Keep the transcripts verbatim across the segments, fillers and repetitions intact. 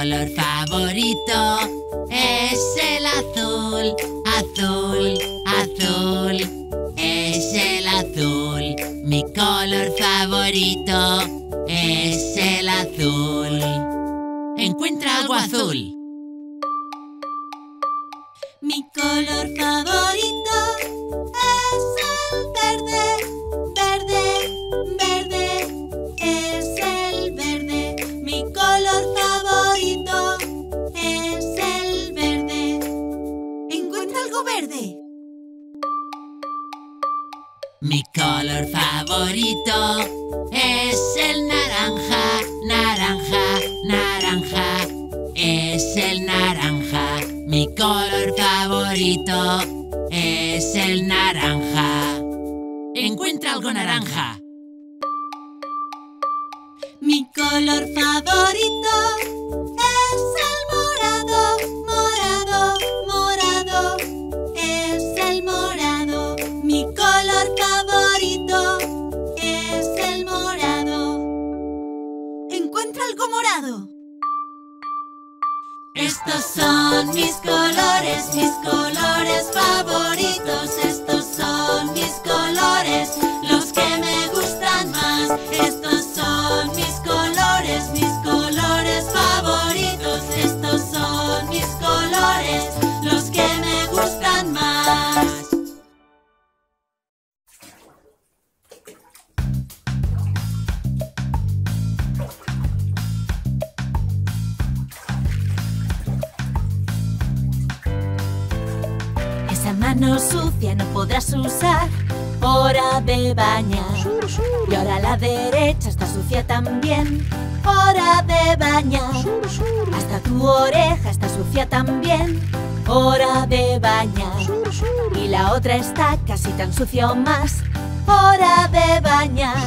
color favorito es el azul, azul, azul. Es el azul. Mi color favorito es el azul. Encuentra algo azul. Mi color favorito es el verde, verde, verde. Es el verde. Mi color favorito es el verde. Encuentra algo verde. Mi color favorito es el naranja, naranja, naranja. Es el naranja. Mi color favorito es el naranja. Encuentra algo naranja. Mi color favorito es el morado, morado, morado. Es el morado. Mi color favorito es el morado. Encuentra algo morado. Estos son mis colores, mis colores favoritos. Estos son mis colores, los que me gustan más. Estos son mis colores, mis colores favoritos. Estos son mis colores, los que me gustan más. Esa mano sucia no podrás usar. Hora de bañar. Y ahora la derecha está sucia también. Hora de bañar. Hasta tu oreja está sucia también. Hora de bañar. Y la otra está casi tan sucia o más. Hora de bañar.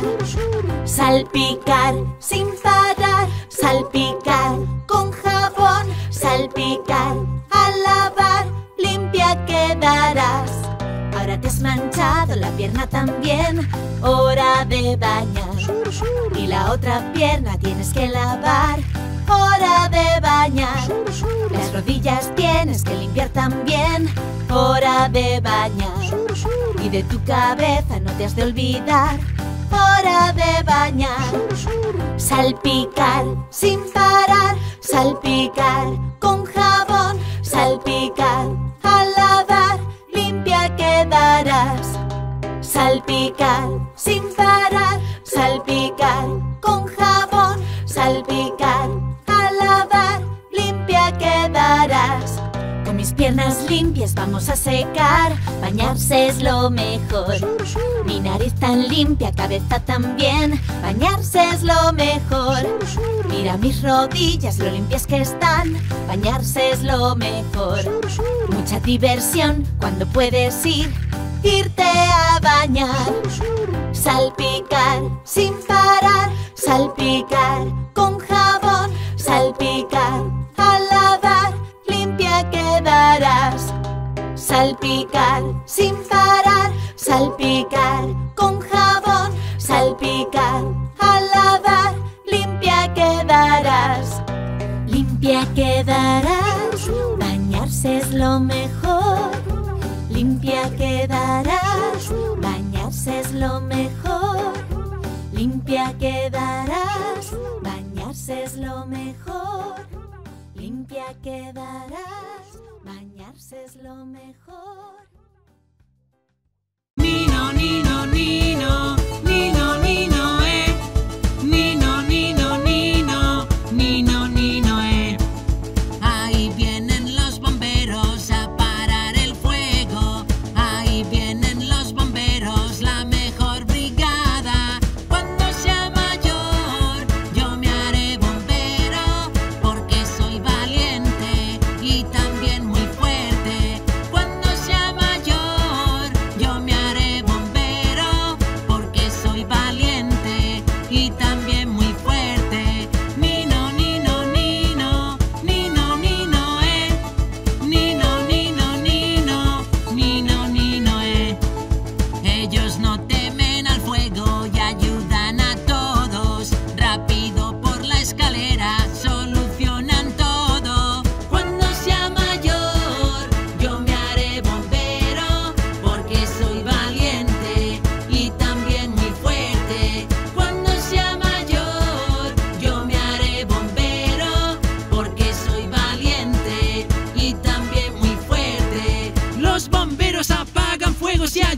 Salpicar sin parar. Salpicar con jabón. Salpicar al lavar. Limpia quedarás. Ahora te has manchado la pierna también. Hora de bañar. Y la otra pierna tienes que lavar. Hora de bañar. Las rodillas tienes que limpiar también. Hora de bañar. Y de tu cabeza no te has de olvidar. Hora de bañar. Salpicar sin parar. Salpicar con jabón. Salpicar al lavar. Limpia quedarás. Salpicar sin parar. Salpicar con jabón. Salpicar al lavar. Limpia quedarás. Con mis piernas limpias vamos a secar. Bañarse es lo mejor. Mi nariz tan limpia, cabeza también. Bañarse es lo mejor. Mira mis rodillas, lo limpias que están. Bañarse es lo mejor. Mucha diversión cuando puedes ir. Irte a bañar. Salpicar sin parar. Salpicar con jabón. Salpicar al lavar. Limpia quedarás. Salpicar sin parar. Salpicar con jabón. Salpicar al lavar. Limpia quedarás. Limpia quedarás. Bañarse es lo mejor. Limpia quedarás. Bañarse es lo mejor. Limpia quedarás. Bañarse es lo mejor. Limpia quedarás. Bañarse es lo mejor. Nino, Nino, Nino, Nino, Nino, eh. Nino, Nino, Nino, Nino, Nino, eh. Ahí vienen los bomberos a parar el fuego. Ahí vienen los bomberos, la mejor brigada. Cuando sea mayor, yo me haré bombero, porque soy valiente y también muy fuerte. Cuando sea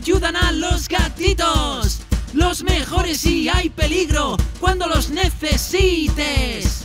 ayudan a los gatitos. Los mejores si hay peligro cuando los necesites.